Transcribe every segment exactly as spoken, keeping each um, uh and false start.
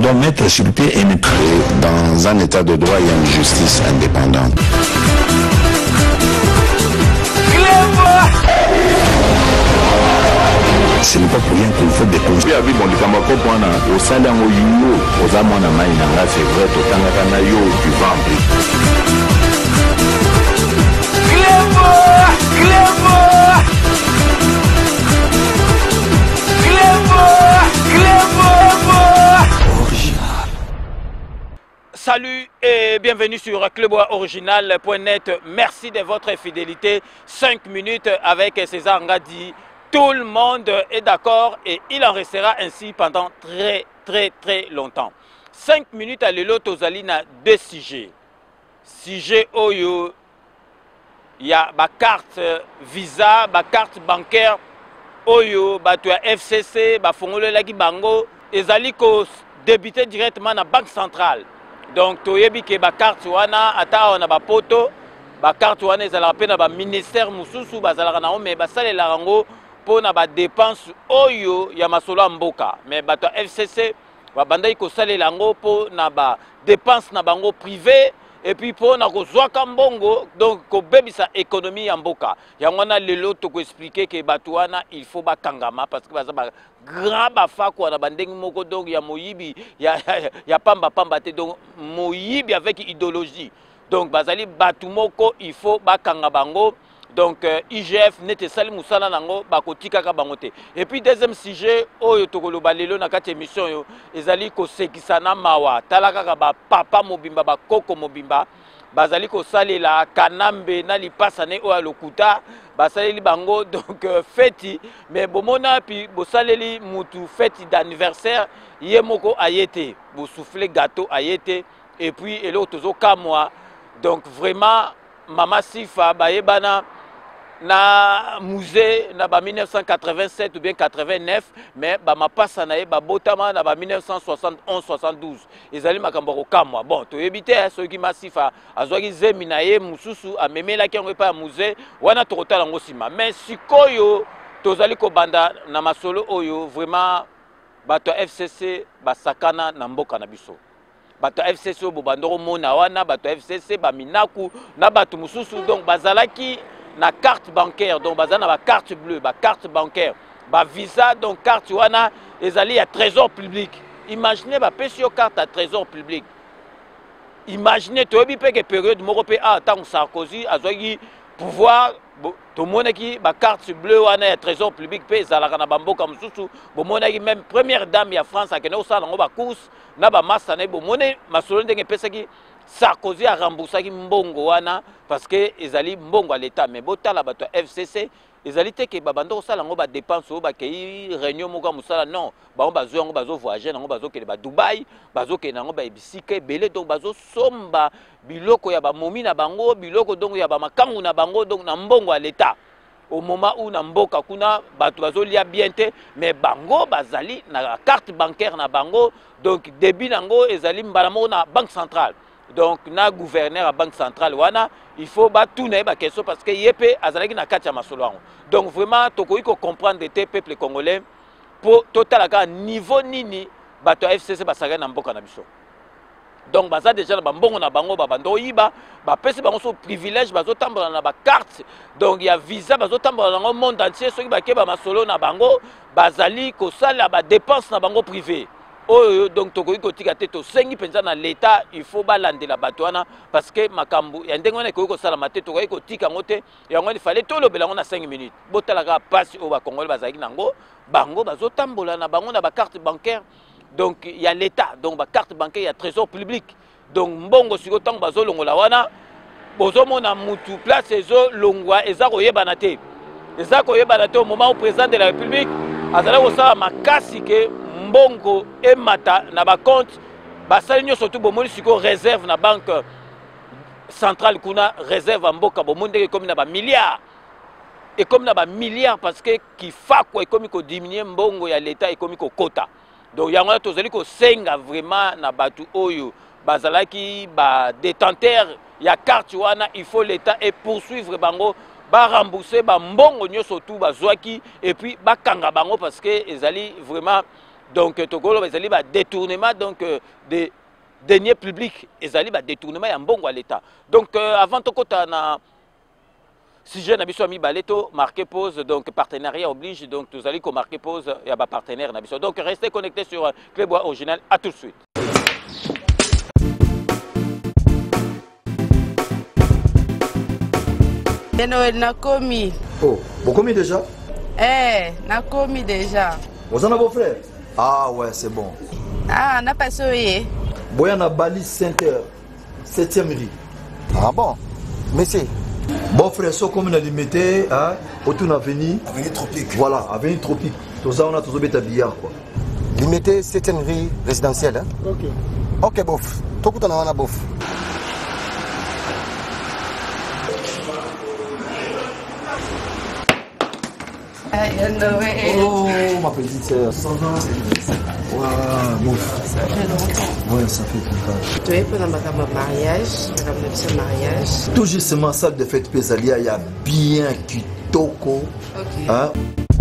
doit mettre sur pied une... Dans un état de droit, il y a une justice indépendante. Ce n'est pas pour rien qu'il faut des conseils. Oui, bon, le Cameroun, au sein d'un yo, aux amants à Maïnanga, c'est vrai, au Tangana yo, du vent. Salut et bienvenue sur clubois original point net. Merci de votre fidélité. cinq minutes avec César Ngadi. Tout le monde est d'accord et il en restera ainsi pendant très très très longtemps. cinq minutes à l'élo tozalina deux sujets. Sujet oyo, il y a ma carte visa, ma carte bancaire oyo, bah tu as F C C, bah fongole lagi bango, ezali ko débiter directement na banque centrale. Donc toyebi ke ba carte wana ata on a ba poto, ba carte wana ezala pe na ba ministère mususu bazala na mais ba sale la rango pour na ba dépense oyo ya masolo mboka. Mais ba to F C C ba bandai ko sale lango pour na ba dépense na bango privé. Et puis pour na ko zwaka mbongo donc ko bebisa économie ya mboka. Yango na lelo to ko expliquer que batuana il faut ba kangama parce que baza ba grand ba fa ko na bandeng moko donc ya moyibi ya ya, ya pamba pamba te donc moyibi avec idéologie. Donc bazali batu moko il faut ba kangabango. Donc euh, I G F nete sali musala nango bakotika ka bangote. Et puis deuxième sujet oyo tokolo balelo na kati émission yo ezali ko sekisana mawa talaka ka ba papa mobimba ba koko mobimba bazali ko salela kanambe na lipasa ne oya lokuta basaleli bango donc euh, feti mais bomona puis bosaleli mutu feti d'anniversaire yemoko ayete bo souffler gâteau ayete et puis elo tozo kamwa donc vraiment mama Sifa bayebana na musée na ba mille neuf cent quatre-vingt-sept ou bien quatre-vingt-neuf mais ba mapasa na ye ba botama na ba mille neuf cent soixante-onze soixante-douze ezali makambo ko kamwa bon to ebite so ki masifa azwaki zemi na ye mususu amemela ki ngo pa musée wana to kotala ngo sima mais sikoyo tozali ko banda na masolo oyo vraiment bato F C C basakana na mboka na biso bato F C C bo bandoro mona wana bato F C C ba minaku na bato mususu donc bazalaki na carte bancaire donc bazana ba carte bleue ba carte bancaire ba visa donc carte wana ezali à trésor public. Imaginez ba pesio carte à trésor public. Imaginez to bi pe que période moko pe a tant Sarkozy azwaki pouvoir to monaki ba carte bleue wana ya trésor public pe ezalaka na bamboka mususu bo monaki même première dame ya France akene osala ngo ba course na ba massa na bo mone masolo ndenge pesaki Sarkozy a remboursé mbongo wana parce que ezali mbongo à l'état mais botala bato F C C ezali te ke babando sala ngo ba dépense o ba kei réunion moko musala non ba ba zo ngo bazo voyager ngo bazo ke ba Dubai bazo ke ngo ba ebisike belé donc bazo somba biloko ya ba momi na bango biloko donc ya ba makangu na bango donc na mbongo à l'état au moment où na mboka kuna bato bazo lia bien te mais bango bazali na carte bancaire na bango donc débit nango ezali mbala mo na banque centrale. Donc, na gouverneur à banque centrale wana, il faut ba tourner ba question parce que yepé azalaki na katia masolo. Donc vraiment tokoi ko comprendre des peuples congolais pour total à niveau nini bato F C C basaka na mboka na biso. Donc baza déjà na mbongo na bango ba bando yiba ba pesi bango so privilège bazo tambola na ba carte. Donc il y a visa bazo tambola na monde entier ceux qui ba ke ba masolo na bango bazali ko sala ba dépense na bango privé. Oh, donc tokoi kotika te to sengi penza na l'état il faut balandela bato wana parce que makambu ya ndenge wana ko sala mate tokoi kotika ngote yango il fallait to lobela ngo na cinq minutes botala ka passe au ba congolais bazaki nango bango bazotambola na bango na ba carte bancaire donc il y a l'état donc ba carte bancaire il y a trésor public donc mbongo siko tango bazolongola wana bozo mona mutu place ezo longwa ezako yebana te ezako yebana te au moment où président de la République azala ko sala makasi ke mbongo et mata na ba compte basali nyo surtout bomoni siko réserve na banque centrale kuna réserve en mboka bomonde comme na ba milliards et comme na ba milliards parce que qui fa quoi comme ko diminuer mbongo ya l'état et comme ko kota donc yango tozali ko senga vraiment na batu oyo bazalaki ba détenteur ya carte wana il faut l'état et poursuivre bango ba rembourser ba mbongo nyo surtout bazwaki et puis ba kanga bango parce que ezali vraiment donc tokolo ezali ba détournement donc des deniers publics ezali ba détournement ya mbongo à l'état. Donc euh, avant tokota na sujet na biso mibale to marquer pause, donc partenariat oblige, donc tous allez ko marquer pause ya ba partenaire na biso. Donc restez connectés sur Clébois Original, à tout de suite. Noël n'a commis. Oh, vous commis déjà? Eh, n'a commis déjà. Vous en avez vos frères? Ah ouais, c'est bon. Ah, n'a pas soyé. Boyana Bali Center, septième rue. Ah bon? Monsieur. Bon frère, so comme on a limité, hein, autour de l'avenue. Avenue Tropique. Voilà, avenue Tropique. Tout ça, on a toujours bêta billard quoi. Limité septième rue résidentielle, hein? Ok. Ok, bof. Tout le monde a bof. Oh, ma petite sœur, ça va? Ouais, bon. Ça fait longtemps. Ouais, ça fait longtemps. Tu es pour un mariage, un mariage. Tout justement, salle de fête Pésalia, il y a bien kitoko. Ok. Hein?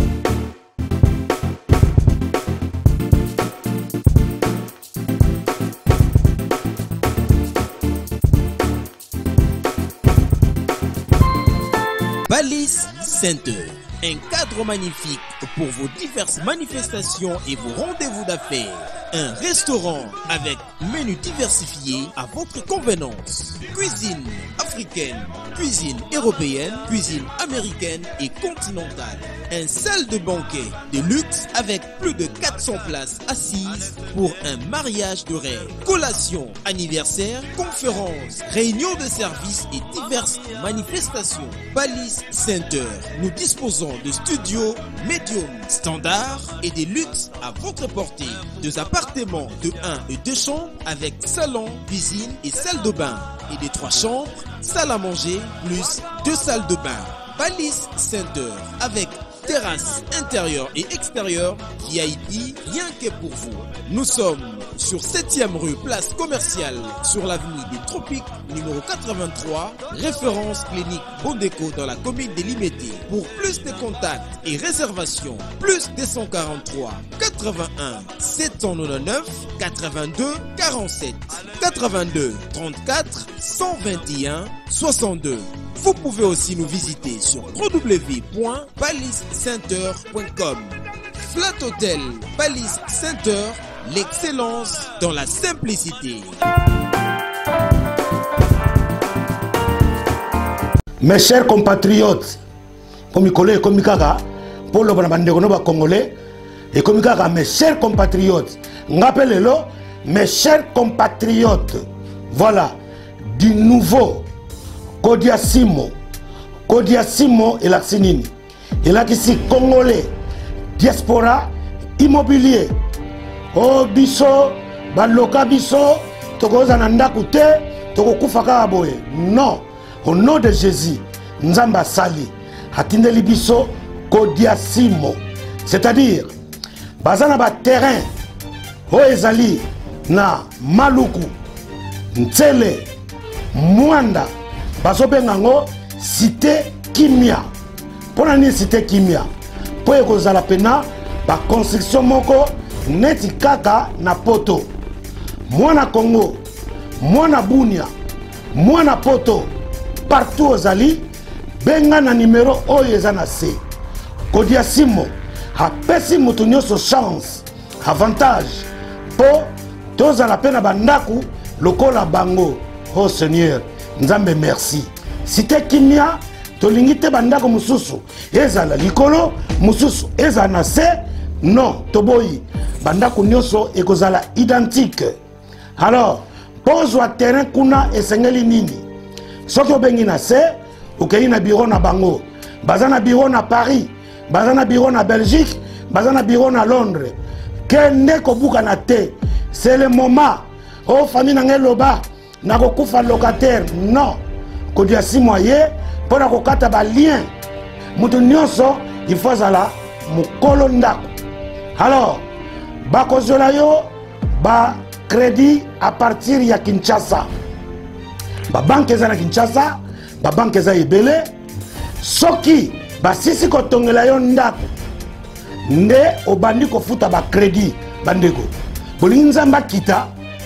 Balise Center. Un cadre magnifique pour vos diverses manifestations et vos rendez-vous d'affaires. Un restaurant avec menu diversifié à votre convenance. Cuisine africaine, cuisine européenne, cuisine américaine et continentale. Un salle de banquet de luxe avec plus de quatre cents places assises pour un mariage de rêve. Collation, anniversaire, conférences, réunions de services et diverses manifestations. Balise Center. Nous disposons de studios médium standard et des luxe à votre portée. Deux appartements de un et deux chambres avec salon, cuisine et salle de bain. Et des trois chambres, salle à manger plus deux salles de bain. Balise Center avec terrasse intérieure et extérieure, V I P, rien que pour vous. Nous sommes sur septième rue, place commerciale, sur l'avenue des Tropiques, numéro quatre-vingt-trois, référence clinique Bondéco dans la commune de Limete. Pour plus de contacts et réservations, plus deux cent quarante-trois, quatre-vingt-un, sept cent quatre-vingt-neuf, quatre-vingt-deux, quarante-sept, quatre-vingt-deux, trente-quatre, cent vingt et un, soixante-deux. Vous pouvez aussi nous visiter sur w w w point balise center point com. Flat Hotel Balise Center, l'excellence dans la simplicité. Mes chers compatriotes, pour mes collègues, comme Mikaka, pour le Bandégono congolais, et comme Mikaka, mes chers compatriotes, rappelez-le, mes chers compatriotes, voilà, du nouveau Kodiasimo, Kodiasimo et la Sinine. Et là, ici, Congolais, diaspora, immobilier. Oh, biso, baloka biso, toko zananda kute, toko kufaka aboye. Non, au nom de Jésus, Nzamba Sali, Hatindeli biso, Kodiasimo. C'est-à-dire, bazana ba terrain, oh ezali, na Maluku, Ntsele, Mwanda, bazobengango cité Kimia. Pour la cité Kimia, pour ekozala pena ba construction moko neti kaka na poto. Mwana Congo, mwana Bunia, mwana poto, partout ozali benga na numéro oyo eza na se. Kodiasimo apesi mutu nyonso chance, avantage po tozala pena bandaku lokola bango. Oh Seigneur, Nzambe merci. Cité Kimia, tolingi te bandako mususu ezala likolo, mususu ezala na se. Non, toboyi bandako nyonso ekozala identique. Alors, pozwa terrain kuna esengeli nini? Soki obengi na se, okei na bureau na bango. Baza na bureau na Paris, baza na bureau na Belgique, baza na bureau na Londres. Kende kobuka na te. C'est le moment. Oh famille na ngeloba. Nako kufa locataire, non. Kodiasimo ye, pour nako kata ba lien. Mutu nyonso, il faut zala mukolo ndako. Alors, bako zola yo, ba crédit à partir ya Kinshasa. Ba banque za na Kinshasa, ba banque za ebele. Soki, ba sisi ko tongela yo ndako. Nde obandi ko futa ba crédit bandeko bolingi nzamba kita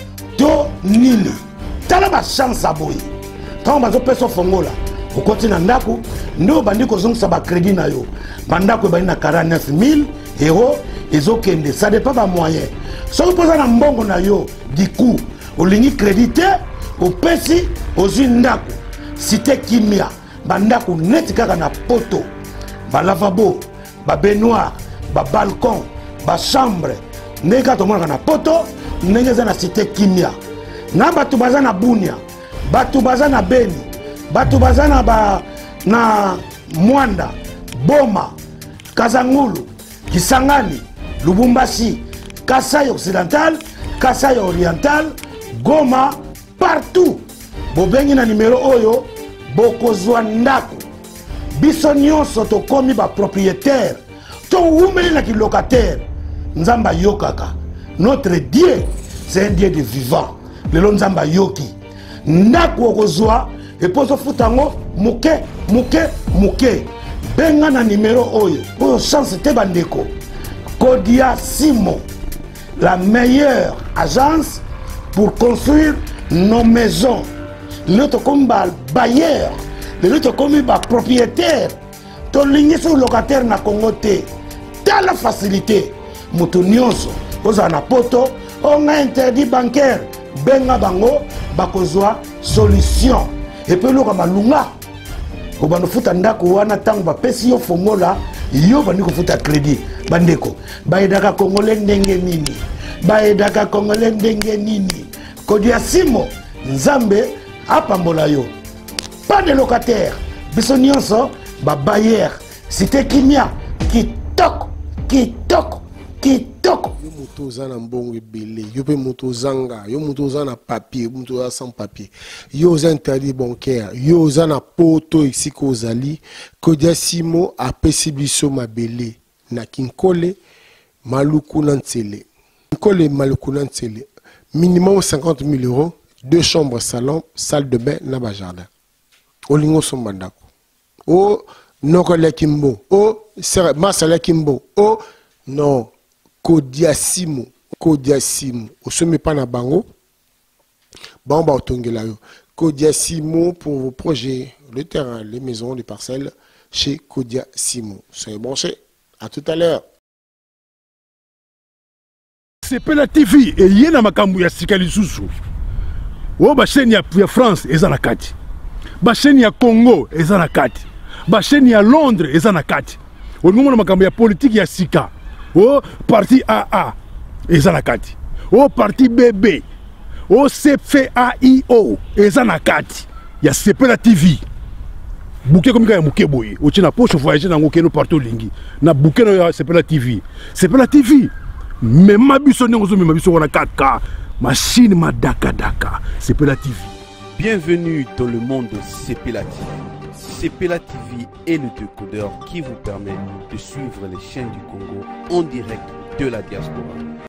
to nini tala ba chance aboyi tant bazo peso fongola okoti na ndako ndo bandi kozongisa ba crédit na yo bandako bali na quarante-neuf mille euros ezokende ça dépend ba moyen so poza na mbongo na yo du coup olingi crédité opesi ozwi ndako cité kimia bandako neti kaka na poto ba lavabo ba baignoire ba balcon ba chambre ndeka to mona na poto ndenge za na cité kimia na batu baza na bunia batu baza na beni batu baza na ba na mwanda boma kazangulu kisangani lubumbashi kasai occidental kasai oriental goma partout bobengi na numéro oyo bokozwa ndako biso nyonso tokomi ba propriétaire to wumeli na kilocataire nzamba yokaka notre Dieu c'est un Dieu de vivant lelo nzamba yoki ndako okozwa eposo futango muke muke muke benga na numéro oyo oyo chance te bandeko Kodia Simo la meilleure agence pour construire nos maisons l'autre comme bailleur l'autre comme propriétaire to ligné sur locataire na Congo te dans la facilité moto nyonso oza na poto on a interdit bancaire benga bango bakozwa solution et puis loka malunga obano futa ndako wana tango bapesi yo fongola yo bandi kofuta crédit bandeko baedaka kongole ndenge nini baedaka kongole ndenge nini Kodia Simo nzambe apambola yo pas de locataire biso nyonso ba bailleur cité kimia kitoko kitoko kitoko yo moto oza na mbongo ebele yo pe moto ozanga yo moto oza na papier moto oza sans papier yo oza interdit bancaire yo oza na poto esika ozali Kodia Simo apesi biso mabele na Kinkole Maluku na Ntsele Kinkole Maluku na Ntsele minimum cinquante mille euros deux chambres salon salle de bain na ba jardin olingo sombandako o nokole kimbo o masala kimbo o non Kodia Simo Kodia Simo osomi pa na bango ba on ba otongela yo Kodia Simo pour vos projets le terrain les maisons les parcelles chez Kodia Simo soyez branchés à tout à l'heure. Sepela T V et yena makambu ya sikali susu o ba chaîne ya France eza na kati ba chaîne ya Congo eza na kati ba chaîne ya Londres eza na kati o ngomona makambu ya politique ya sika o parti A A eza na kati o parti B B o C F A I O eza na kati ya Sepela T V bouquet comme ya muke boye o tina poche voyager na ngokeno partout lingi na bouquet na Sepela T V Sepela T V mais ma biso n'engo ma biso wana quatre K machine ma daka daka Sepela T V. Bienvenue dans le monde de Sepela T V. Sepela T V est le décodeur qui vous permet de suivre les chaînes du Congo en direct de la diaspora.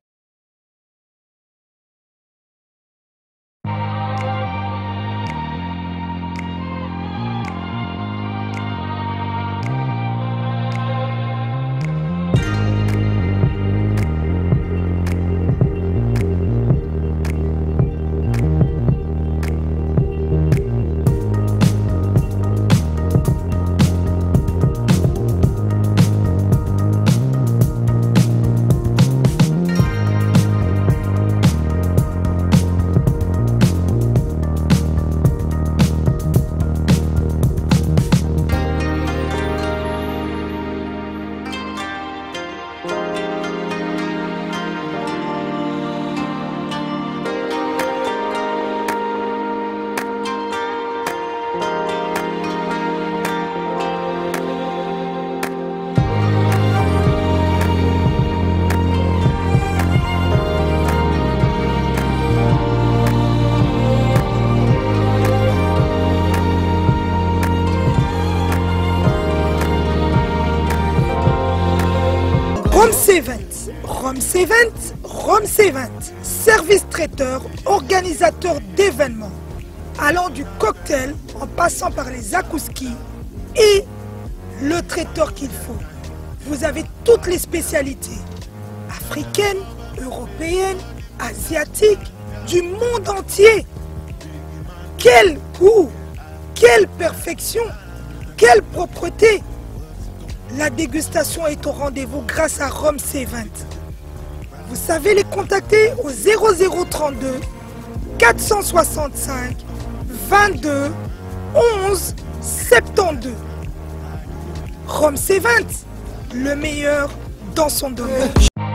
Roms Event, Roms Event, service traiteur, organisateur d'événements, allant du cocktail en passant par les akouskis et le traiteur qu'il faut. Vous avez toutes les spécialités africaines, européenne, asiatique, du monde entier. Quel goût, quelle perfection, quelle propreté. La dégustation est au rendez-vous grâce à Rome C vingt. Vous savez les contacter au zéro zéro trente-deux quatre cent soixante-cinq vingt-deux onze soixante-douze. Rome C vingt, le meilleur dans son domaine.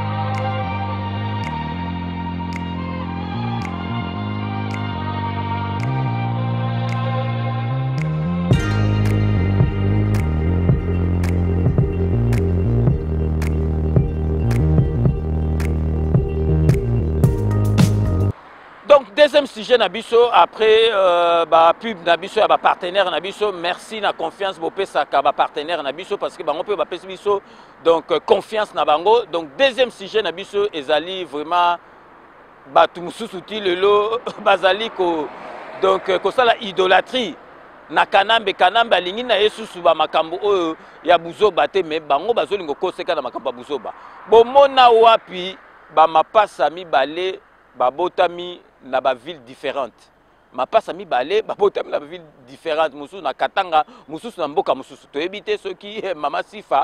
Deuxième sujet Nabiso après euh, bah, pub Nabiso bah, partenaire Nabiso, merci na confiance bopé saka ba partenaire Nabiso parce que bango pe ba pesi biso donc euh, confiance na bango. Donc deuxième sujet Nabiso ezali vraiment batu mususu ti lelo bazali ko donc ko sala idolâtrie na kanambe kanambe alingi na yesusu ba makambo oyo ya buzoba te mais bango bazolingo koseka na makambo buzoba bomona wapi ba mapasa mibale babotami na ba ville différente. Ma passe mi balé babotami na ba ville différente mususu na Katanga mususu na mboka mususu to ebité ceux qui mama Sifa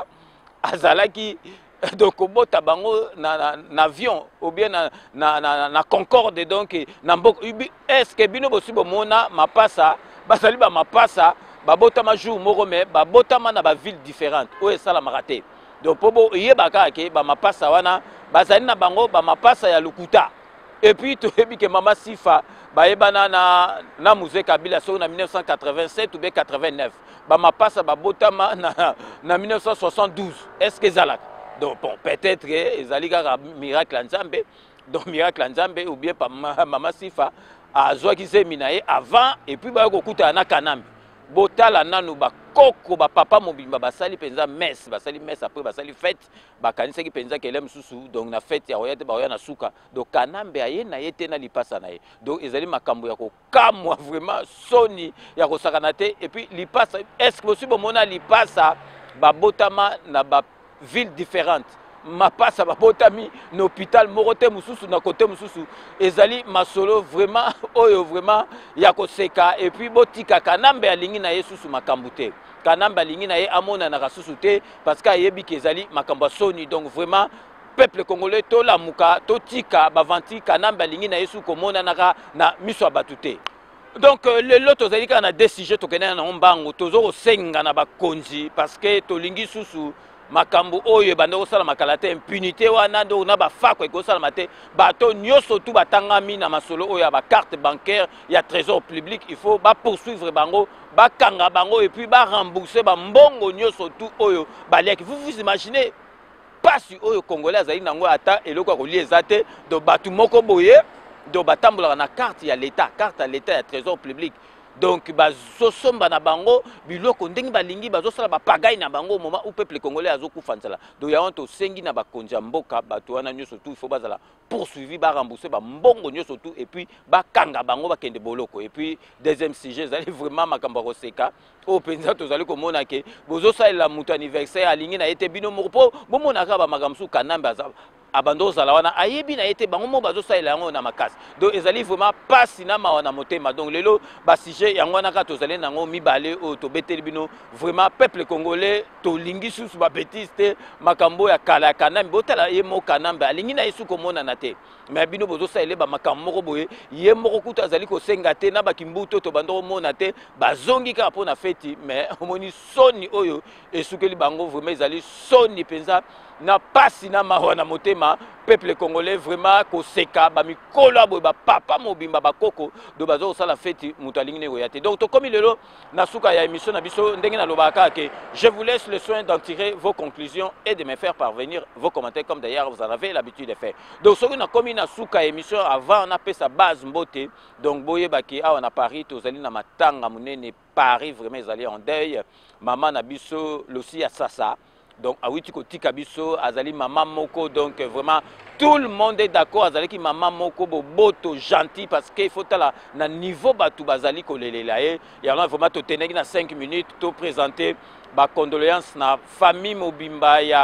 azalaki donc obota bango na, na, na avion ou bien na na, na, na Concorde donc na mboka est-ce que bino bosi bomona ma passa basali ba ma passa babotama jour moko mais babotama na ba ville différente o esala maraté. Donc pobo yebaka ke ba ma passa wana bazali na bango ba ma passa ya Lukuta. Et puis, tu as vu que Mama Sifa, na na na musée Kabila so na mille neuf cent quatre-vingt-sept ou bien quatre-vingt-neuf. Bah ma passe ba botama na na mille neuf cent soixante-douze. Est-ce que zalak? Donc bon, peut-être que zalika miracle Nzambe, donc miracle Nzambe ou bien pas Mama Sifa a zoa qui s'est minaye avant et puis ba ko kuta na Kanambe. Botala nanu ba koko ba papa mobimba basali penza messe basali messe après basali fête ba kanisa ki penza kelem susu donc na fête ya oyate ba oya na suka donc Kanambe aye na yete na lipasa na ye donc ezali makambo ya ko kamwa vraiment soni ya ko sakana te et puis lipasa est-ce que possible mona lipasa ba botama na ba ville différente ma passe à botami l'hôpital morote mususu na côté mususu ezali masolo vraiment oyo vraiment ya koseka et puis botika Kanambe alingi na yesusu makambute Kanambe alingi na ye amona na kasusu te parce que yebi kezali makamba soni donc vraiment peuple congolais to la muka to tika bavanti Kanambe alingi na yesu komona naka na miso batute. Donc le lot ozali ka na deux sujets to kenena na mbango tozo senga na bakonzi parce que to lingi susu makambo oyo bando sala makalate impunité wana do na ba fako ko sala mate bato nyoso tu batangami na masolo oyo ba carte bancaire ya trésor public il faut ba poursuivre bango ba kanga bango et puis ba rembourser ba mbongo nyoso tu oyo ba lek. Vous vous imaginez pas si oyo congolais azali nango ata eloko ko liezate do batu moko boye do batambola na carte ya l'état carte à l'état ya trésor public. Donc bazosomba na bango biloko ndenge balingi bazosala ba pagaille na bango au moment où peuple congolais azokufa nzala. Donc ya onto sengi na bakonja mboka bato wana nyoso tout il faut bazala poursuivi ba rembourser ba mbongo nyoso tout et puis ba kanga bango ba kende boloko. Et puis deuxième sujet zali vraiment makambo koseka o penza tozali komona ke bozosala la mutu anniversaire alingi na ete bino moko bomona ka ba makamsu Kanambe abando zala wana ayebi na ete bango mo bazosala yango na makasi. Donc ezali vraiment pas na mawana motema. Donc lelo ba sujet yango na ka tozali nango mibale o to beteli bino vraiment peuple congolais to lingi susu ba bêtise te makambo ya kala Kanambe botala ye mo Kanambe alingi na yesu komona na te mais bino bozosala ba makambo moko boye ye moko kuta azali ko senga te na bakimbuto to bando mona te bazongi ka pona feti mais omoni soni oyo esukeli bango vraiment ezali soni penza na pasi na mawana motema peuple congolais vraiment koseka ba mikolo aboy ba papa mobimba ba koko do bazo sala feti mutalingi ne yoyate. Donc to komi lelo na suka ya émission na biso ndenge na lobaka ke je vous laisse le soin d'en tirer vos conclusions et de me faire parvenir vos commentaires comme d'ailleurs vous en avez l'habitude de faire. Donc soki na komi na suka émission avant on appelle sa base mbote donc boye baki a on a Paris tozali na matanga munene Paris vraiment ils allaient en deuil maman na biso losi ya sasa. Donc, Awiti Koti Kabiso, Azali Maman Moko, donc vraiment tout le monde est d'accord. Azali qui Maman Moko, boto gentil parce qu'il faut à la niveau Batou Bazali Kolelelaye. Et alors, vraiment, tu as cinq minutes, tu présenter ma condoléance na famille Mobimba, ya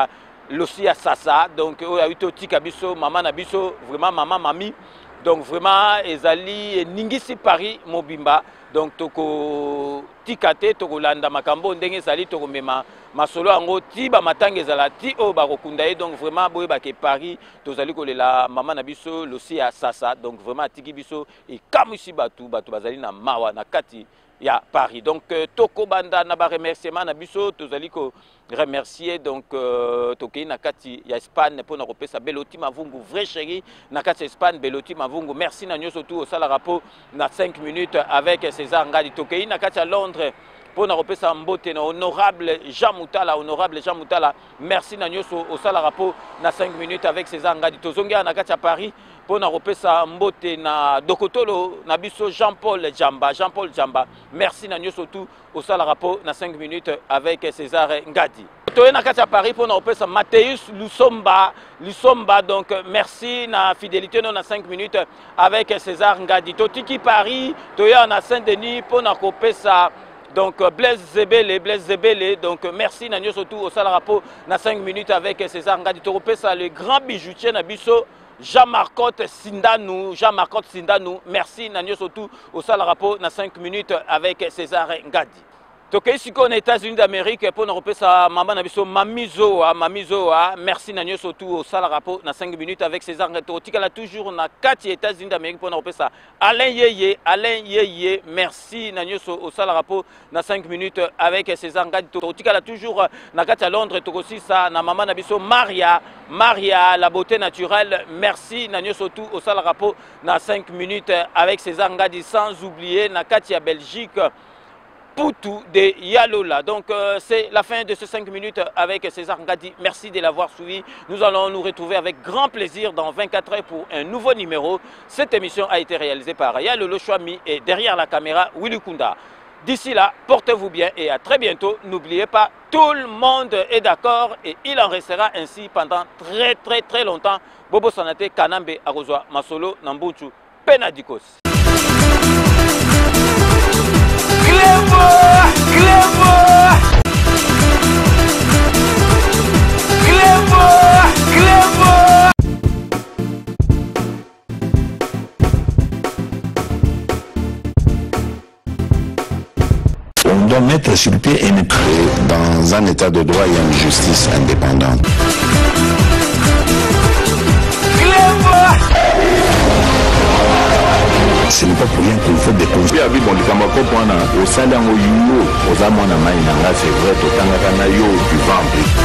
Losi à Sasa, donc il y a eu Tika Biso, Maman Nabiso, vraiment Maman Mami. Donc vraiment, Ezali et Ningisi Paris, Mobimba. Donc toko tikate, toko landa makambo, ndenge Ezali, toko mema. Masolo ango ti ba matang ezala ti o ba kokundaye. Donc vraiment, boye ba ke Paris, tozali ko la Maman Nabiso, Losi à Sasa. Donc vraiment, Tiki Biso et Kamusi Batu, Batu Bazali na Mawa, na Kati. Il y a Paris. Donc, euh, Toko Banda Naba remerciement Nabiso, Tozali ko remercier donc euh, Tokei Nakati, il y a Espagne pour nous repérer sa Beloti Mavungu, vrai chéri, Nakati Espagne, Beloti Mavungu. Merci Nanyo surtout au Salarapo, na cinq minutes avec César Ngadi. Tokei Nakati à Londres pour nous repérer sa Mbote, honorable Jean Moutala, honorable Jean Moutala. Merci Nanyo au Salarapo, na cinq minutes avec César Ngadi. Tozongi à Nakati à Paris. Pour nous repérer Mbote na Dokotolo Nabiso Jean-Paul Djamba Jean-Paul Djamba merci Nanyo surtout au Salarapo na cinq minutes avec César Ngadi. Toye na kati à Paris pour nous repérer Mathéus Lusomba Lusomba donc merci na fidélité non na cinq minutes avec César Ngadi. Totiki Paris Toye na Saint-Denis pour nous repérer donc Blaise Zebele, Blaise Zebele, donc merci Nanyo surtout au Salarapo na cinq minutes avec César Ngadi. To repérer le grand bijoutier Nabiso Jean-Marcotte Sindanou, Jean-Marcotte Sindanou, merci Nanyo surtout au Salarapo na cinq minutes avec César Ngadi. Tokei ici aux États-Unis d'Amérique pour nous repérer sa maman Nabiso Mamizoa, Mamizoa, merci Nanyo surtout au Salarapo na cinq minutes avec César Ngadi. Tikala toujours na quatre États-Unis d'Amérique pour nous repérer ça. Alain Yeye, Alain Yeye, merci Nanyo au Salarapo na cinq minutes avec César Ngadi. Tikala toujours na quatre à Londres, Tokosi ça na maman Nabiso Maria, Maria la beauté naturelle, merci Nanyo surtout au Salarapo na cinq minutes avec César Ngadi, sans oublier na quatre à Belgique. Poutou de Yalola. Donc euh, c'est la fin de ces cinq minutes avec César Ngadi. Merci de l'avoir suivi. Nous allons nous retrouver avec grand plaisir dans vingt-quatre heures pour un nouveau numéro. Cette émission a été réalisée par Yalolo Chouami et derrière la caméra Willy Kunda. D'ici là, portez-vous bien et à très bientôt. N'oubliez pas, tout le monde est d'accord et il en restera ainsi pendant très très très longtemps. Bobo Sanate, Kanambe, Arozwa, Masolo, Nambuchu, Penadikos. Clever, clever, clever, clever. On doit mettre sur pied et mettre dans un état de droit et une justice indépendante. Ce n'est pas pour rien qu'il faut des construire. Oui, bon, les Camerounais, au salaire au yuo, aux amants à Maïnanga, c'est vrai, au Tangana yo du ventre.